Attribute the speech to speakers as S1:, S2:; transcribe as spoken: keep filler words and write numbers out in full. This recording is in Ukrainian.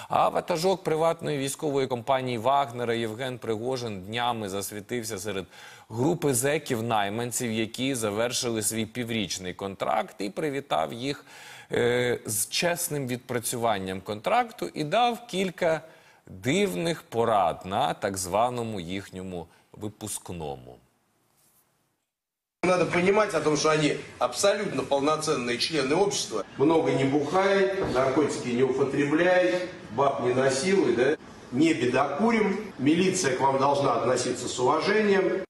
S1: А ватажок приватної військової компанії Вагнера Євген Пригожин днями засвітився серед групи зеків-найманців, які завершили свій піврічний контракт, і привітав їх е, з чесним відпрацюванням контракту і дав кілька дивних порад на так званому їхньому випускному.
S2: Надо понимать о том, что они абсолютно полноценные члены общества. Много не бухай, наркотики не употребляй, баб не насилуй, да? Не бедокурим. Милиция к вам должна относиться с уважением.